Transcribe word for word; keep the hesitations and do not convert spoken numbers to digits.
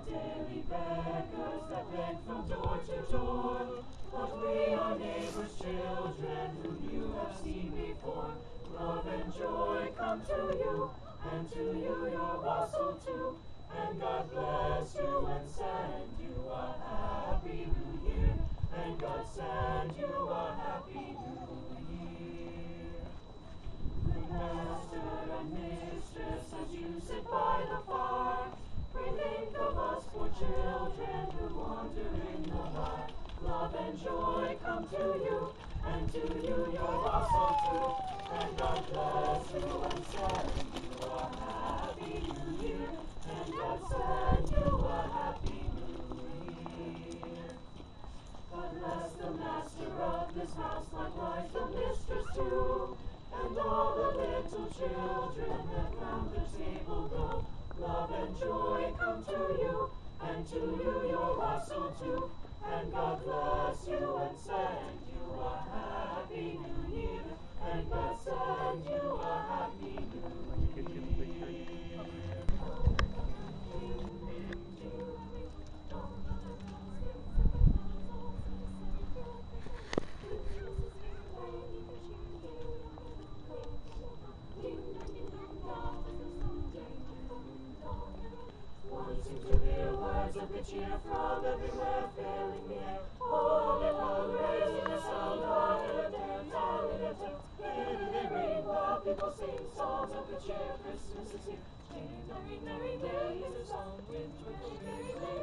daily beggars that beg from door to door, but we are neighbors' children whom you have seen before. Love and joy come to you, and to you your wassail too. And God bless you and send you a happy new year. And God send you a happy new year. Good master and mistress, as you sit by the fire, we think of us poor children who wander in the night. Love and joy come to you, and to you your wassail too. And God bless you and send you a happy new year. And God send you a happy new year. God bless the master of this house, likewise the mistress too, and all the little children that round the table go. Love and joy come to you, and to you your wassail too. And God bless you and send you a happy new year. And God send you a happy new year. Wanting to hear words of good cheer from everywhere filling the air. Oh, let all raising a sound on earth and down in the earth. Hear they ring while people sing songs of good cheer. Christmas is here. Merry, merry, merry, merry is the song. Ring, twinkle, merry, merry.